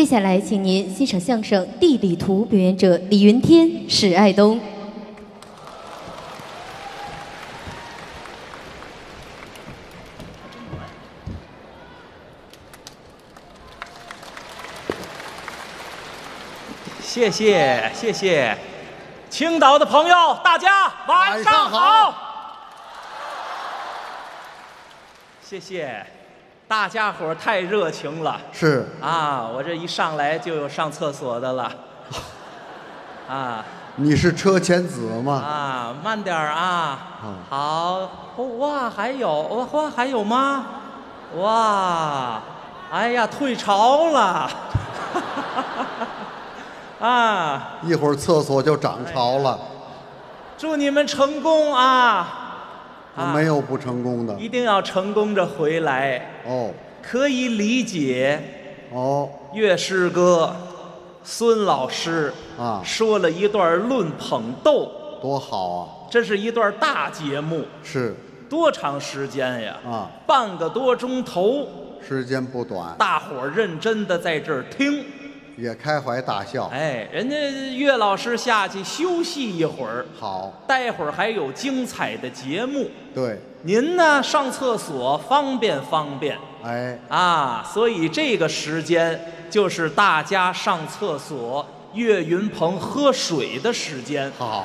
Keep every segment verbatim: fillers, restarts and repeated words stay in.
下来，请您欣赏相声《地理图》，表演者李云天、史爱东。 谢谢谢谢，青岛的朋友，大家晚上好。谢谢，大家伙儿太热情了。 是啊，我这一上来就有上厕所的了。啊， 你是车前子吗？ 啊，慢点儿啊。 嗯好，哇，还有哇，还有吗？哇，哎呀，退潮了。啊， 一会儿厕所就涨潮了。 祝你们成功啊！啊没有不成功的。 一定要成功着回来。 哦可以理解。 哦岳师哥，孙老师啊， 说了一段论捧逗， 多好啊！ 这是一段大节目， 是多长时间呀？ 啊， 半个多钟头， 时间不短， 大伙儿认真的在这儿听。 也开怀大笑。 哎，人家岳老师下去休息一会儿， 好， 待会儿还有精彩的节目。 对， 您呢，上厕所方便方便哎， 啊，所以这个时间就是大家上厕所、岳云鹏喝水的时间。 好，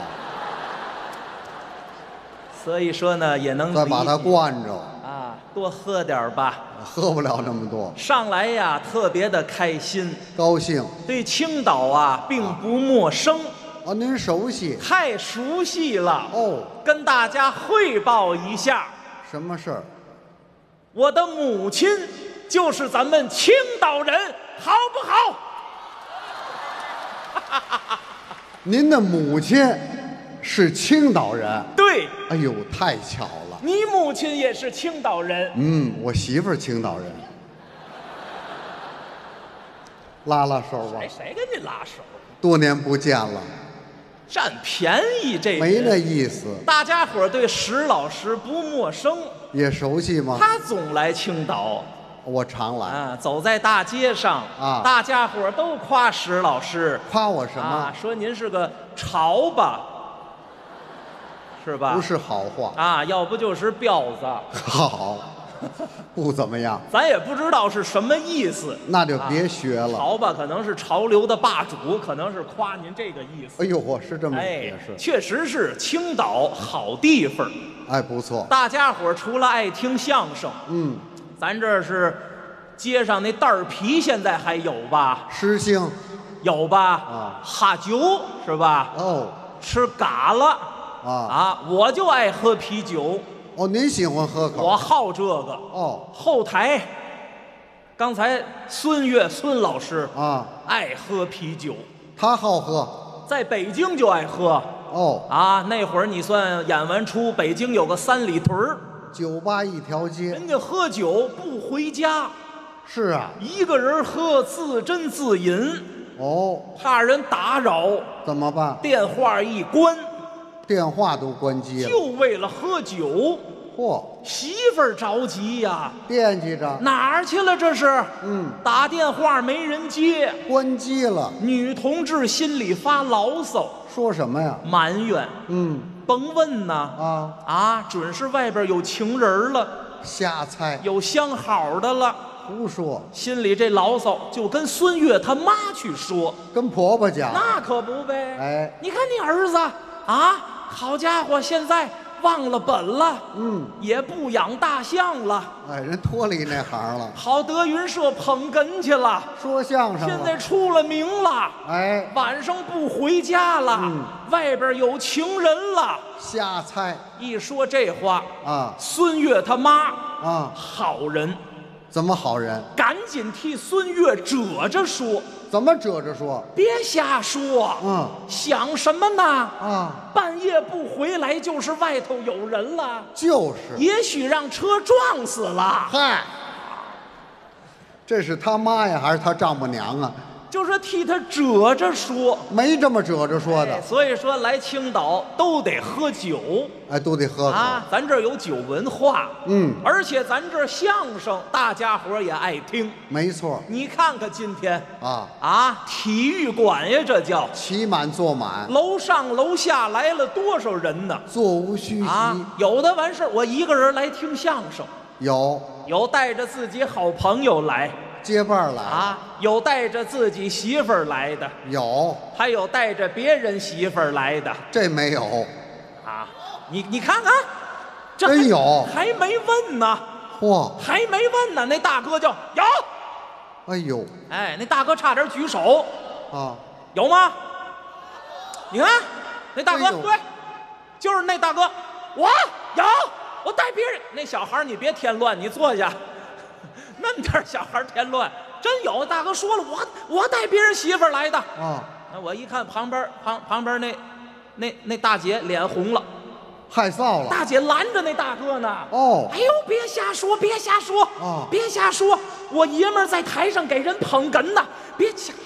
所以说呢，也能再把它理解灌着， 啊，多喝点儿吧。 喝不了那么多。 上来呀，特别的开心， 高兴对青岛啊并不陌生， 啊，您熟悉太熟悉了。 哦？ 跟大家汇报一下， 什么事儿？ 我的母亲就是咱们青岛人，好不好？ 您的母亲是青岛人？ 对， 哎呦，太巧了。 你母亲也是青岛人。 嗯，我媳妇儿青岛人。拉拉手吧谁，谁跟你拉手？ 多年不见了， 占便宜这人没那意思。 大家伙儿对石老师不陌生， 也熟悉吗？ 他总来青岛我常来。 啊，走在大街上啊大家伙儿都夸石老师， 夸我什么？ 啊，说您是个潮吧，是吧？ 不是好话。 啊，要不就是彪子， 好，不怎么样。 咱也不知道是什么意思。 那就别学了。 潮吧，可能是潮流的霸主，可能是夸您这个意思。 哎呦，我是这么哎解释。， 确实是青岛好地方。 哎，不错。 大家伙儿除了爱听相声， 嗯， 咱这是街上那袋儿啤，现在还有吧？ 诗兴。 有吧？ 啊哈酒是吧？ 哦吃嘎了啊啊！我就爱喝啤酒， 哦，您喜欢喝口？ 我好这个。 哦后台，刚才孙越孙老师啊， 爱喝啤酒， 他好喝。 在北京就爱喝哦， 啊。那会儿你算演完出，北京有个三里屯儿， 酒吧一条街。 人家喝酒不回家， 是啊。 一个人喝自斟自饮， 哦， 怕人打扰， 怎么办？ 电话一关， 电话都关机了。 就为了喝酒。 嚯， 媳妇儿着急呀， 惦记着。 哪儿去了这是？ 嗯， 打电话没人接， 关机了。 女同志心里发牢骚， 说什么呀？ 埋怨， 嗯甭问呐， 啊， 啊，准是外边有情人了， 瞎猜， 有相好的了， 胡说， 心里这牢骚就跟孙越他妈去说， 跟婆婆讲。 那可不呗。 哎， 你看你儿子啊，好家伙，现在忘了本了， 嗯， 也不养大象了， 哎，人脱离那行了， 跑德云社捧哏去了， 说相声现在了。 出了名了， 哎， 晚上不回家了， 嗯外边有情人了。 瞎猜一说这话， 啊孙越他妈啊！ 好人， 怎么好人？ 赶紧替孙越遮着说， 怎么遮着说？ 别瞎说， 嗯想什么呢？ 啊， 半夜不回来就是外头有人了， 就是。 也许让车撞死了。 嗨，这是他妈呀，还是他丈母娘啊？ 就说替他褶着说。 没这么褶着说的哎，所以说来青岛都得喝酒哎，都得喝口。 啊，咱这儿有酒文化， 嗯， 而且咱这儿相声大家伙儿也爱听。 没错你看看今天啊， 啊，体育馆呀，这叫骑满坐满， 楼上楼下来了多少人呢？ 座无虚席。 啊，有的完事儿我一个人来听相声， 有有带着自己好朋友来结伴来， 啊，有带着自己媳妇儿来的， 有还有带着别人媳妇儿来的这没有？ 啊。你你看看，这还真有还没问呢， 嚯！ 还没问呢。那大哥叫有， 哎呦哎，那大哥差点举手， 啊， 有吗？你看那大哥， 哎呦对，就是那大哥，我有，我带别人。那小孩儿你别添乱，你坐下。那么点儿小孩儿添乱，真有。大哥说了，我我带别人媳妇儿来的。 啊， 那我一看旁边旁旁边那那那大姐脸红了， 害臊了。 大姐拦着那大哥呢。 哦哎呦，别瞎说，别瞎说， 哦别瞎说，我爷们儿在台上给人捧哏呢，别瞎。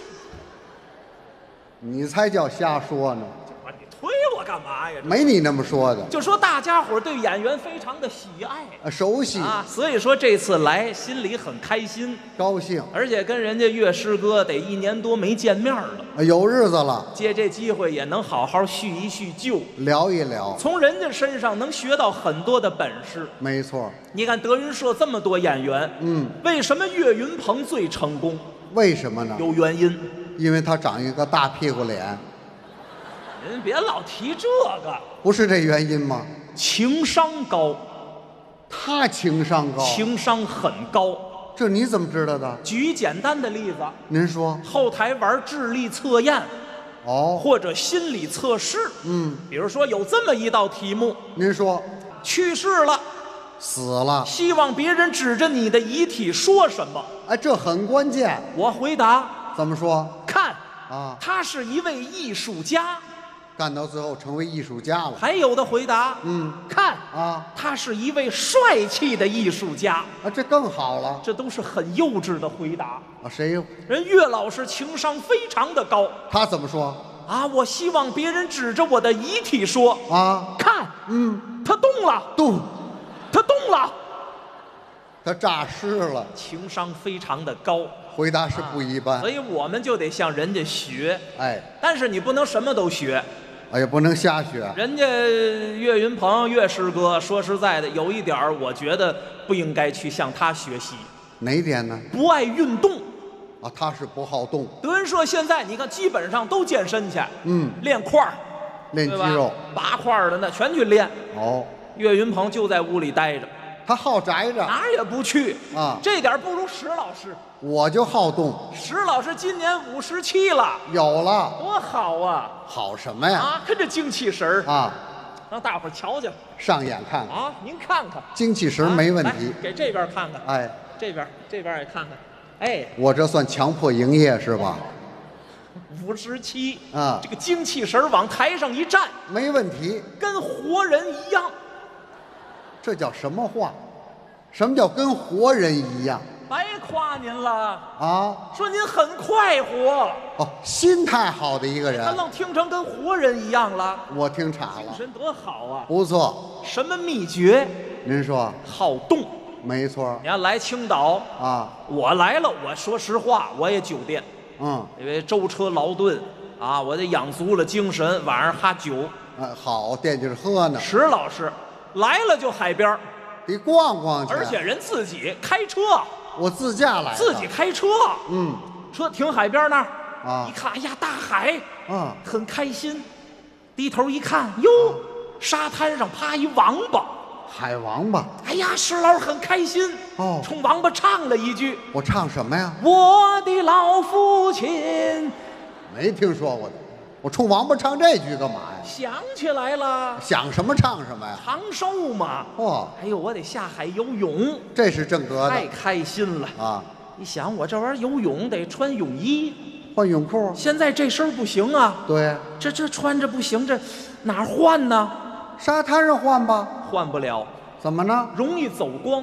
你才叫瞎说呢， 你推我干嘛呀？ 没你那么说的。 就说大家伙儿对演员非常的喜爱啊，熟悉， 啊，所以说这次来心里很开心， 高兴， 而且跟人家岳师哥得一年多没见面了， 啊有日子了， 借这机会也能好好叙一叙旧， 聊一聊。 从人家身上能学到很多的本事。 没错， 你看德云社这么多演员， 嗯， 为什么岳云鹏最成功？ 为什么呢？ 有原因。 因为他长一个大屁股脸， 您别老提这个， 不是这原因吗？ 情商高， 他情商高， 情商很高。 这你怎么知道的？ 举一简单的例子， 您说。 后台玩智力测验哦， 或者心理测试， 嗯， 比如说有这么一道题目： 您说去世了， 死了， 希望别人指着你的遗体说什么？ 哎，这很关键。 我回答： 怎么说？ 看， 啊， 他是一位艺术家。 干到最后成为艺术家了。 还有的回答： 嗯， 看， 啊他是一位帅气的艺术家。 啊，这更好了。 这都是很幼稚的回答。 啊，谁？ 人岳老师情商非常的高他怎么说？ 啊！我希望别人指着我的遗体说： 啊， 看， 嗯， 他动了， 动， 他动了。 他诈尸了。 情商非常的高， 回答是不一般。 所以我们就得向人家学。 哎， 但是你不能什么都学， 哎呀，不能瞎学。 人家岳云鹏岳师哥说实在的，有一点儿我觉得不应该去向他学习， 哪一点呢？ 不爱运动。 啊，他是不好动， 德云社现在你看基本上都健身去， 嗯， 练块儿，对吧练肌肉。 拔块儿的那全去练。 哦， 岳云鹏就在屋里待着， 他好宅着， 哪儿也不去啊这点儿不如石老师。 我就好动。 石老师今年五十七了， 有了， 多好啊！ 好什么呀？ 啊，看这精气神儿， 啊， 让大伙儿瞧瞧上眼看看， 啊！您看看， 精气神儿没问啊题。 来给这边看看， 哎， 这边这边也看看。哎， 我这算强迫营业是吧？ 五十七啊这个精气神儿往台上一站， 没问题。 跟活人一样。 这叫什么话？什么叫跟活人一样白夸您了， 啊？ 说您很快活， 哦，心态好的一个人他，愣听成跟活人一样了， 我听岔了。 精神多好啊！ 不错， 什么秘诀？ 您说好动。 没错你要来青岛， 啊？ 我来了，我说实话，我也酒店， 嗯， 因为舟车劳顿啊，我得养足了精神，晚上哈酒。 啊，好，惦记着喝呢， 石老师来了就海边儿， 得逛逛去。 而且人自己开车， 我自驾来的， 自己开车， 嗯车停海边那儿， 啊一看，哎呀，大海， 啊， 很开心。低头一看，哟，沙滩上趴一王八。 海王八。 哎呀，石老师很开心， 哦冲王八唱了一句我唱什么呀？ “我的老父亲没听说过的。我冲王八唱这句干嘛呀？”， 想起来了， 想什么唱什么呀？ 长寿嘛。 嚯， 哎呦，我得下海游泳， 这是正格太的开心了。 啊！ 一想，我这玩意儿游泳得穿泳衣， 换泳裤。 现在这身儿不行啊， 对， 这这穿着不行，这哪儿换呢？ 沙滩上换吧。 换不了， 怎么呢？ 容易走光。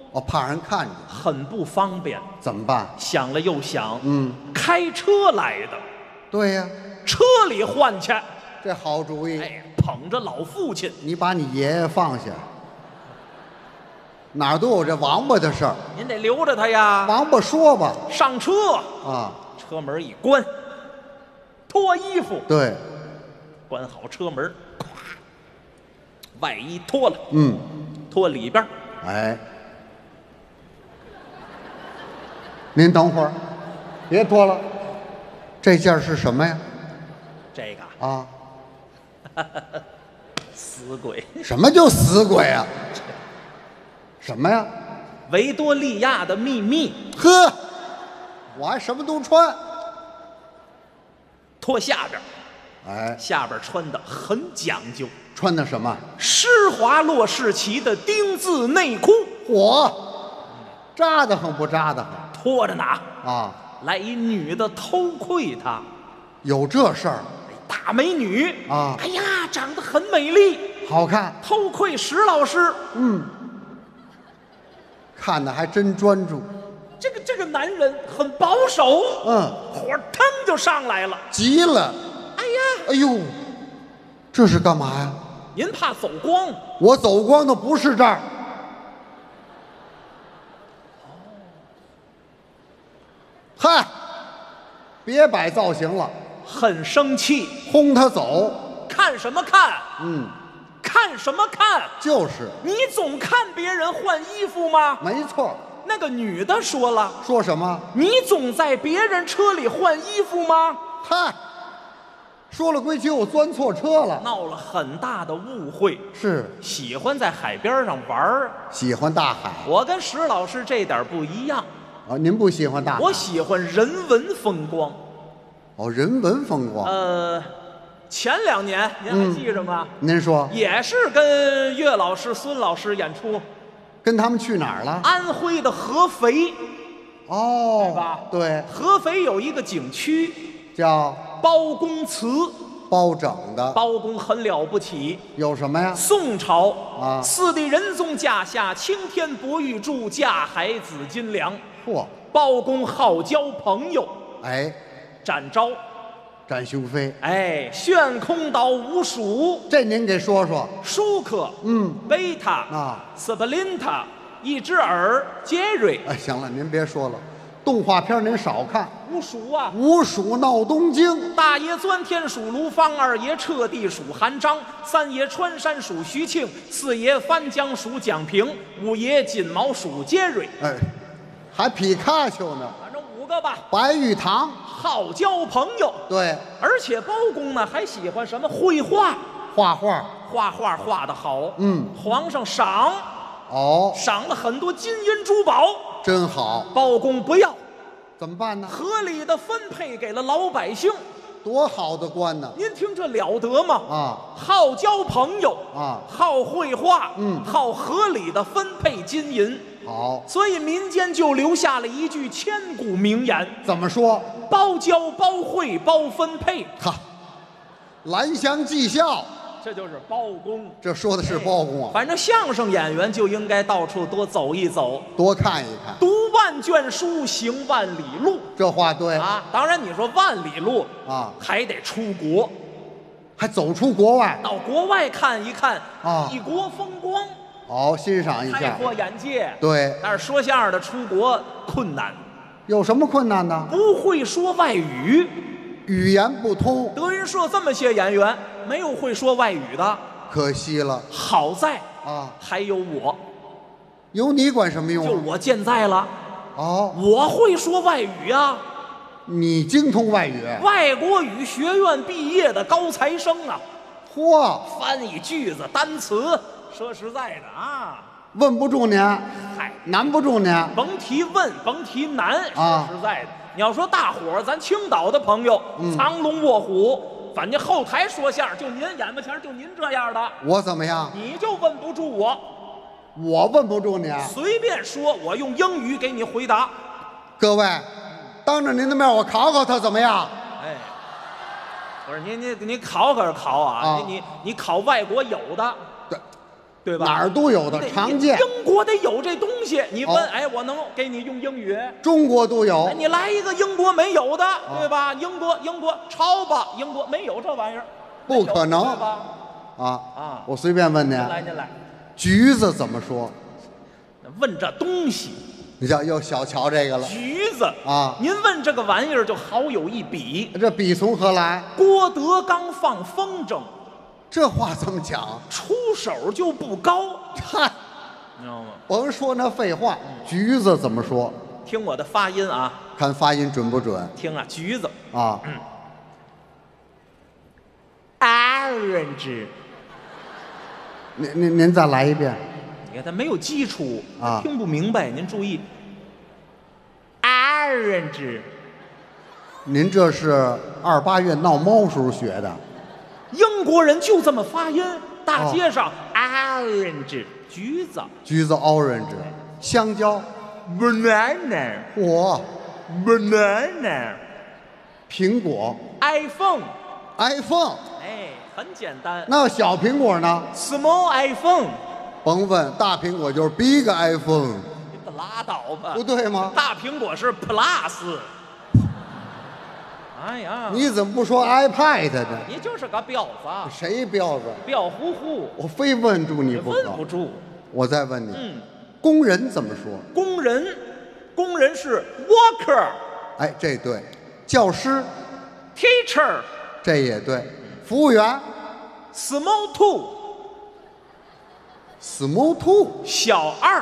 我怕人看见， 很不方便。 怎么办？ 想了又想， 嗯， 开车来的， 对呀， 车里换去。 这好主意。 哎，捧着老父亲， 你把你爷爷放下，哪儿都有这王八的事儿。 您得留着他呀。 王八说吧， 上车， 啊， 车门一关，脱衣服， 对， 关好车门，咵，外衣脱了， 嗯， 脱里边， 哎，您等会儿，别脱了，这件是什么呀？ 这个啊， 死鬼， 什么叫死鬼啊？什么呀？ 维多利亚的秘密， 呵，我还什么都穿。 脱下边， 哎， 下边穿的很讲究， 穿的什么？ 施华洛世奇的丁字内裤， 嚯，扎得很不扎得很脱着拿， 啊？ 来一女的偷窥他， 有这事儿？ 大美女啊哎呀，长得很美丽， 好看， 偷窥石老师。 嗯，看的还真专注。 这个这个男人很保守， 嗯， 火腾就上来了。 急了， 哎呀， 哎呦，这是干嘛呀？ 您怕走光？ 我走光的不是这儿。嗨，别摆造型了， 很生气， 轰他走。 看什么看？ 嗯， 看什么看？ 就是， 你总看别人换衣服吗？ 没错。 那个女的说了， 说什么？ 你总在别人车里换衣服吗？ 嗨，说了归去，我钻错车了。 闹了很大的误会。 是喜欢在海边上玩儿， 喜欢大海我跟石老师这点不一样， 啊？您不喜欢大海？ 我喜欢人文风光。 哦，人文风光。 呃，前两年您还记着吗？ 您说也是跟岳老师、孙老师演出， 跟他们去哪儿了？ 安徽的合肥。 哦， 对吧对， 合肥有一个景区叫包公祠， 包拯的。 包公很了不起。 有什么呀？ 宋朝啊四帝仁宗驾下，青天博玉柱，架海紫金梁。 嚯， 包公好交朋友， 哎， 展昭， 展雄飞， 哎，悬空岛五鼠， 这您给说说。 舒克， 嗯， 贝塔啊， 斯普林塔，一只耳，杰瑞， 哎，行了，您别说了，动画片您少看。 五鼠啊。 五鼠闹东京， 大爷钻天属卢芳，二爷彻地属韩章，三爷穿山属徐庆，四爷翻江属蒋平，五爷锦毛属杰瑞， 哎，还皮卡丘呢。 反正五个吧。 白玉堂， 好交朋友， 对， 而且包公呢还喜欢什么绘画， 画画。 画画画得好， 嗯， 皇上赏哦， 赏了很多金银珠宝， 真好。 包公不要， 怎么办呢？ 合理的分配给了老百姓。 多好的官呢！ 您听这了得吗？ 啊， 好交朋友啊好绘画， 嗯好合理的分配金银， 好， 所以民间就留下了一句千古名言： 怎么说？ 包交、包会、包分配。 哈，蓝翔技校， 这就是包公。 这说的是包公啊。 反正相声演员就应该到处多走一走， 多看一看， 读万卷书，行万里路这话对啊！当然，你说万里路啊， 还得出国， 还走出国外， 到国外看一看啊异国风光， 好欣赏一下。 开阔眼界。 对， 但是说相声的出国困难， 有什么困难呢？ 不会说外语。 语言不通， 德云社这么些演员，没有会说外语的。 可惜了好在啊！ 还有我， 有你管什么用啊？ 就我健在了， 哦， 我会说外语啊。 你精通外语？ 外国语学院毕业的高材生啊， 嚯， 翻译句子、单词。说实在的啊， 问不住您， 嗨， 难不住您。 甭提问，甭提难。 啊说实在的，你要说大伙儿，咱青岛的朋友， 嗯藏龙卧虎，反正后台说相声，就您眼巴前儿就您这样的， 我怎么样？ 你就问不住我， 我问不住你。 随便说，我用英语给你回答。 各位，当着您的面，我考考他怎么样？ 哎，不是你你你考可是考啊， 啊你你你考外国有的， 对， 对吧？ 哪儿都有的， 得常见。 英国得有这东西，你问， 哦哎，我能给你用英语。 中国都有哎，。你来一个英国没有的，对吧？英国，英国抄吧，英国没有这玩意儿， 不可能没有对吧？ 啊啊我随便问您您，来，您来， 橘子怎么说？ 问这东西， 你瞧，又小瞧这个了。 橘子啊您问这个玩意儿就好有一比。 这笔从何来？ 郭德纲放风筝， 这话怎么讲？ 出手就不高， 嗨， 你知道吗？ 甭说那废话，橘子怎么说？ 听我的发音啊， 看发音准不准听啊，橘子啊？ ，orange， 您您您再来一遍。 你看他没有基础啊听不明白。您注意，orange， 您这是二八月闹猫时候学的？ 英国人就这么发音，大哦街上、orange，橘子橘子 orange，香蕉 ，banana，banana， 我苹果 iPhone， iPhone， 哎，很简单那小苹果呢？ ，small iPhone， 甭问，大苹果就是 big iPhone， 你可拉倒吧不，对吗？ 大苹果是 Plus。哎呀， 你怎么不说 iPad 呢？ 你就是个婊子， 谁彪子？ 婊乎乎， 我非问住你不可问不。住。 我再问你， 嗯， 工人怎么说？ 工人，工人是 worker，teacher， 哎，这对。教师 teacher， 这也对。服务员 small two， small two， 小二，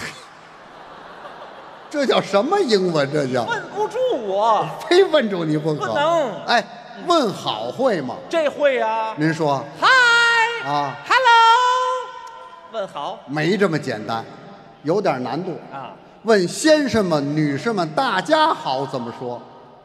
这叫什么英文？这叫问不住我， 非问住你不可。 不能哎，问好会吗？ 这会啊您说 ，Hi， 啊， Hello，问好没这么简单，有点难度。 啊， 问先生们、女士们，大家好怎么说？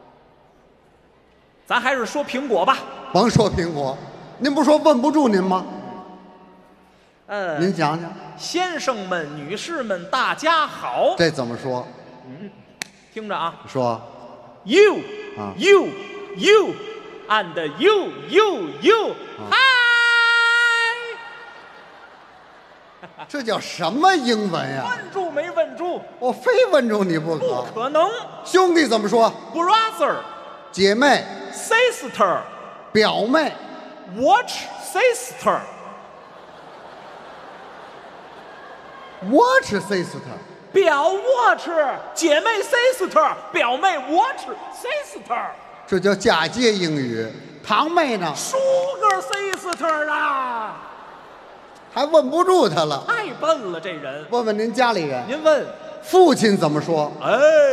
咱还是说苹果吧。 甭说苹果，您不说问不住您吗？ 呃， 您讲讲， 先生们、女士们，大家好， 这怎么说？ 听着啊说 ，You， 啊 you you and you you you， Hi， 这叫什么英文呀？ 问住没问住？ 我非问住你不不可。 可能兄弟怎么说？ ，Brother， 姐妹、 sister， 表妹、 watch sister， watch sister， 表 watch， 姐妹 sister， 表妹 watch sister， 这叫嫁接英语。堂妹呢？ sugar sister 啊， 还问不住他了。 太笨了这人。 问问您家里人， 您问， 父亲怎么说？ 哎，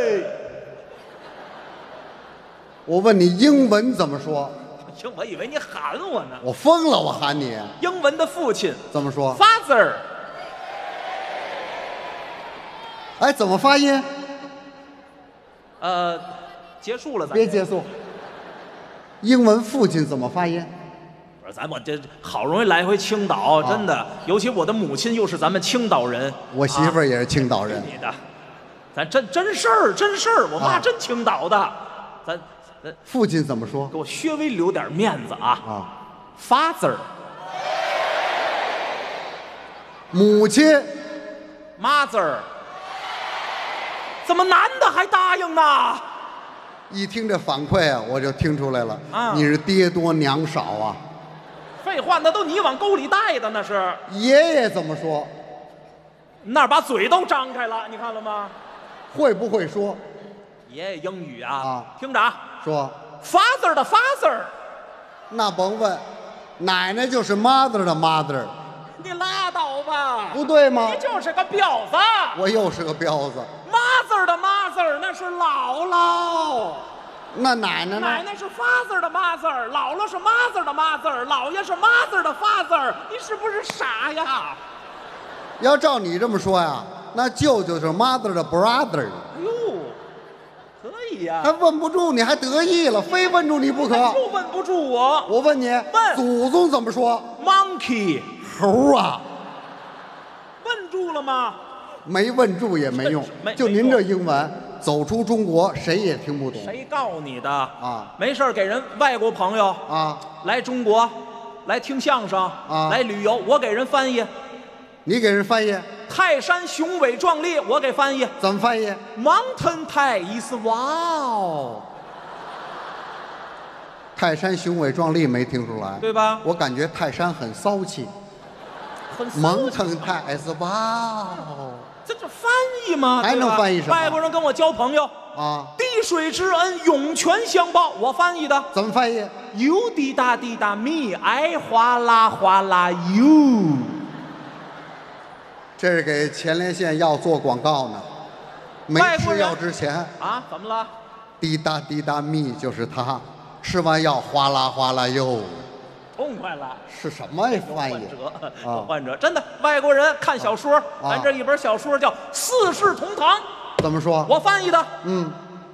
我问你英文怎么说？ 行，我以为你喊我呢。 我疯了，我喊你英文的父亲怎么说？ father， 哎，怎么发音？ 呃，结束了咱。 别结束。英文父亲怎么发音？ 不是咱我这好容易来回青岛，真的，尤其我的母亲又是咱们青岛人， 我媳妇儿也是青岛人。 你的，咱真真事儿，真事儿，我妈啊真青岛的，咱咱父亲怎么说？ 给我稍微留点面子啊啊， ，father， 母亲 mother， 怎么男的还答应呢？ 一听这反馈啊，我就听出来了， 啊你是爹多娘少啊。 废话，那都你往沟里带的，那是， 爷爷怎么说？ 那儿把嘴都张开了，你看了吗？ 会不会说？ 爷爷英语啊， 啊听着啊说 ，father 的 father， 那甭问，奶奶就是 mother 的 mother， 你拉倒吧， 不对吗你？就是个婊子。 我又是个彪子。 mother 的 mother 那是姥姥， 那奶奶呢？ 奶奶是 father 的 mother， 姥姥是 mother 的 mother， 姥爷是 mother 的 father， 你是不是傻呀？ 要照你这么说呀，那舅舅是 mother 的 brother， 哎呦，可以呀、 还问不住你还得意了，非问住你不可。 就问不住我。 我问你， 问祖宗怎么说？ monkey， 猴啊！ 问住了吗？ 没问住也没用没， 就您这英文，走出中国谁也听不懂谁告诉你的啊？ 没事儿给人外国朋友啊！ 来中国，来听相声， 啊来旅游，我给人翻译。 你给人翻译， 泰山雄伟壮丽，我给翻译。 怎么翻译？ Mountain Thai is wow， 泰山雄伟壮丽没听出来， 对吧？ 我感觉泰山很骚气。 很蒙腾泰是哇哦， 这这翻译吗？ 还能翻译什么？ 外国人跟我交朋友啊， 滴水之恩，涌泉相报，我翻译的。 怎么翻译？ 油滴答滴答咪，爱哗啦哗啦油。 这是给前列腺药做广告呢。没吃药之前啊，怎么了？ 滴答滴答咪就是它，吃完药哗啦哗啦哟。 痛快了， 是什么呀？翻译？ 患者，有患者，真的，外国人看小说，咱这一本小说叫《四世同堂》， 怎么说？ 我翻译的。 嗯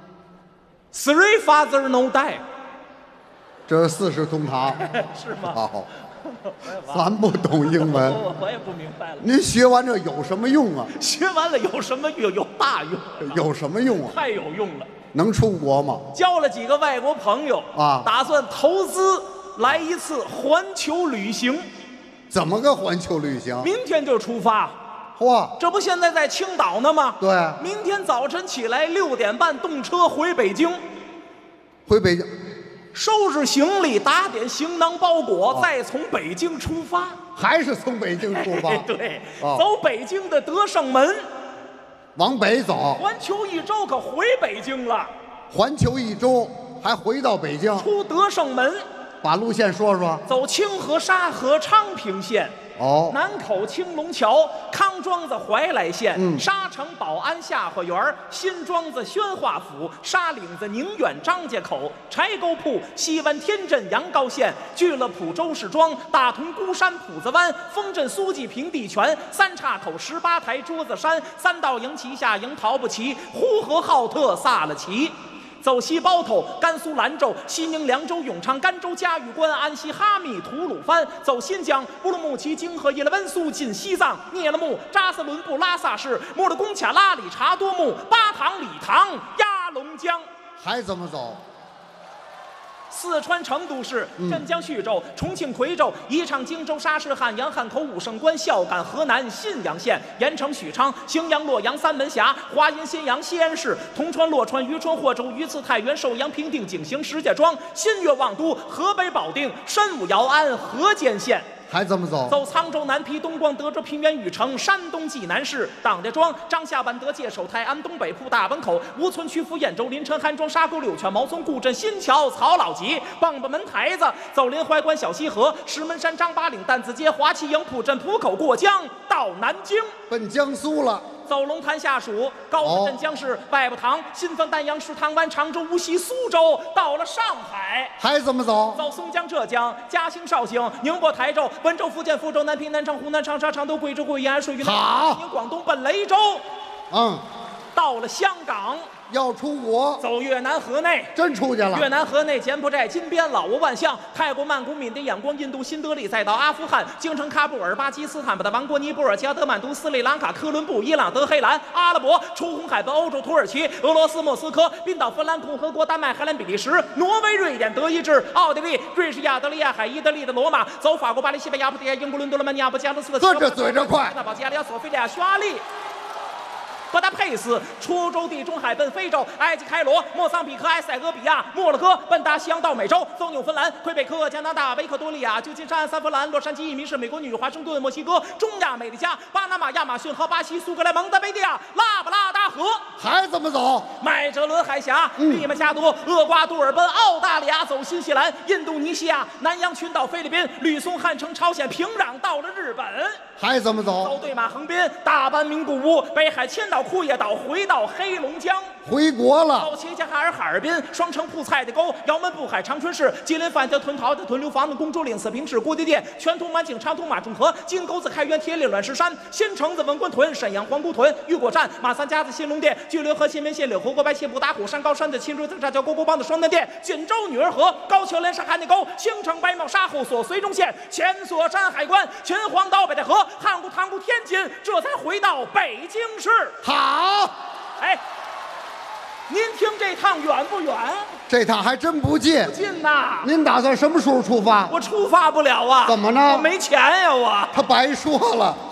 ，Three father no die， 这是四世同堂， 是吗？ 好，咱不懂英文， 我我也不明白了。 您学完这有什么用啊？ 学完了有什么用？有大用， 有什么用啊？ 太有用了。 能出国吗？ 交了几个外国朋友啊， 打算投资。来一次环球旅行， 怎么个环球旅行？ 明天就出发。 嚯， 这不现在在青岛呢吗？ 对， 明天早晨起来六点半动车回北京。 回北京， 收拾行李，打点行囊包裹，哦、再从北京出发。 还是从北京出发？ 对，哦、走北京的德胜门， 往北走。 环球一周可回北京了。 环球一周还回到北京， 出德胜门。 把路线说说。 走清河、沙河、昌平线， 哦， 南口青龙桥、康庄子怀来县， 嗯， 沙城宝安下花园，新庄子宣化府，沙岭子宁远张家口，柴沟铺西湾天镇阳高县，聚乐浦周氏庄，大同孤山浦子湾，丰镇苏记平地泉，三岔口十八台桌子山，三道营旗下营陶不齐，呼和浩特萨了齐。走西包头，甘肃兰州、西宁、凉州、永昌、甘州、嘉峪关、安西、哈密、吐鲁番；走新疆，乌鲁木齐、泾河、伊勒温苏；进西藏，聂勒木、扎斯伦布、拉萨市、莫勒贡卡拉里、察多木、巴塘、理塘、鸭龙江。 还怎么走？ 四川成都市、镇江徐州、重庆夔州、宜昌荆州、沙市汉阳汉口武胜关、孝感河南信阳县、盐城许昌、荥阳洛阳三门峡、华阴新阳西安市、铜川洛川、渔村霍州、榆次太原、寿阳平定景行石家庄、新月望都、河北保定、申武姚安河间县。 还怎么走？ 走沧州南皮、东光、德州平原、禹城、山东济南市、党家庄、张下板、德界、首泰、安东北铺、大本口、吴村、曲阜、兖州、临城、韩庄、沙沟、柳泉、毛村、固镇、新桥、曹老集、棒棒门台子。走临淮关、小西河、石门山、张八岭、担子街、华旗营、浦镇、浦口过江，到南京， 奔江苏了。 走龙潭下属，高子镇江市、外部塘、新丰、丹阳、石塘湾、常州、无锡、苏州，到了上海。 还怎么走？ 走松江、浙江、嘉兴、绍兴、宁波、台州、温州、福建福州、南平、南昌、湖南长沙、常州、贵州、贵阳、水云南、宁广东奔雷州。 嗯， 到了香港。 要出国， 走越南河内， 真出去了。 越南河内、柬埔寨、金边、老挝、万象、泰国曼谷、缅甸、仰光、印度、新德里，再到阿富汗、京城、喀布尔、巴基斯坦、巴达王国、尼泊尔、加德满都、斯里兰卡、科伦布、伊朗、德黑兰、阿拉伯、出红海奔欧洲、土耳其、俄罗斯、莫斯科、冰岛、芬兰共和国、丹麦、荷兰、比利时、挪威、瑞典、德意志、奥地利、瑞士、亚得里亚海、意大利的罗马，走法国、巴黎、西班牙、葡萄牙、英国伦敦、罗马尼亚、布加勒斯特、 这这嘴这快， 那保加利亚、索菲利亚、匈牙利。布达佩斯，出洲地中海奔非洲，埃及开罗，莫桑比克、埃塞俄比亚，摩洛哥，奔达西洋到美洲，走纽芬兰、魁北克、加拿大、维克多利亚、旧金山、三藩兰、洛杉矶、移民是美国女华盛顿、墨西哥、中亚美利加、巴拿马、亚马逊河、巴西、苏格兰、蒙特维利亚、拉布拉达河。 还怎么走？ 麦哲伦海峡，利马加多、厄瓜多尔奔澳大利亚，走新西兰、印度尼西亚、南洋群岛、菲律宾、吕宋、汉城、朝鲜、平壤，到了日本。 还怎么走？ 走对马横滨、大阪、名古屋、北海、千岛、库页岛，回到黑龙江。 回国了。 走齐齐哈尔、哈尔滨、双城、铺菜的沟、姚门、布海、长春市、吉林、范德、屯桃的屯留坊的公主岭、四平市、郭地店、全通、满景、长通、马中河、金沟子、开元、铁岭、卵石山、新城子、文官屯、沈阳、皇姑屯、玉果站、马三家子、新隆店、巨流河、新门县、柳河、国白、谢浦、打虎、山高山的秦州子、炸椒、沟沟帮的双南店、锦州女儿河、高桥连山、汉内沟、兴城、白茂沙后所、绥中县、前所山海关、秦皇岛、北戴河、汉沽、塘沽、天津，这才回到北京市。 好， 哎。您听这趟远不远？ 这趟还真不近。 不近呐！ 您打算什么时候出发？ 我出发不了啊！ 怎么呢？ 我没钱呀！我他白说了。